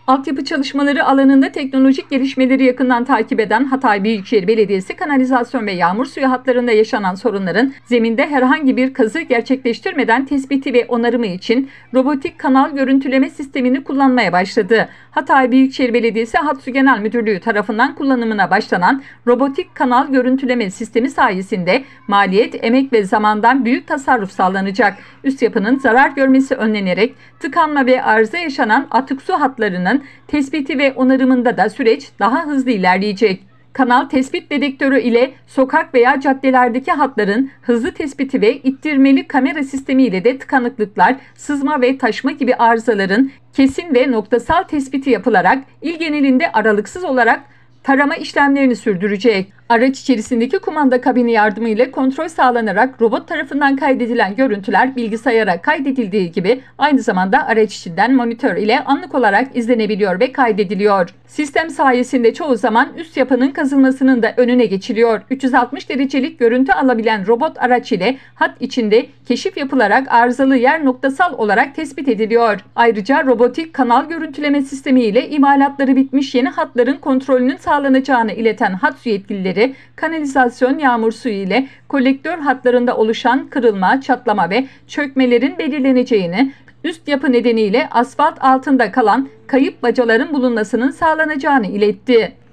Altyapı çalışmaları alanında teknolojik gelişmeleri yakından takip eden Hatay Büyükşehir Belediyesi, kanalizasyon ve yağmur suyu hatlarında yaşanan sorunların zeminde herhangi bir kazı gerçekleştirmeden tespiti ve onarımı için robotik kanal görüntüleme sistemini kullanmaya başladı. Hatay Büyükşehir Belediyesi Hat Su Genel Müdürlüğü tarafından kullanımına başlanan robotik kanal görüntüleme sistemi sayesinde maliyet, emek ve zamandan büyük tasarruf sağlanacak. Üst yapının zarar görmesi önlenerek tıkanma ve arıza yaşanan atık su hatlarının tespiti ve onarımında da süreç daha hızlı ilerleyecek. Kanal tespit dedektörü ile sokak veya caddelerdeki hatların hızlı tespiti ve ittirmeli kamera sistemi ile de tıkanıklıklar, sızma ve taşma gibi arızaların kesin ve noktasal tespiti yapılarak il genelinde aralıksız olarak tarama işlemlerini sürdürecek. Araç içerisindeki kumanda kabini yardımıyla kontrol sağlanarak robot tarafından kaydedilen görüntüler bilgisayara kaydedildiği gibi aynı zamanda araç içinden monitör ile anlık olarak izlenebiliyor ve kaydediliyor. Sistem sayesinde çoğu zaman üst yapının kazılmasının da önüne geçiliyor. 360 derecelik görüntü alabilen robot araç ile hat içinde keşif yapılarak arızalı yer noktasal olarak tespit ediliyor. Ayrıca robotik kanal görüntüleme sistemi ile imalatları bitmiş yeni hatların kontrolünün sağlanacağını ileten hat su yetkilileri, kanalizasyon yağmur suyu ile kolektör hatlarında oluşan kırılma, çatlama ve çökmelerin belirleneceğini, üst yapı nedeniyle asfalt altında kalan kayıp bacaların bulunmasının sağlanacağını iletti.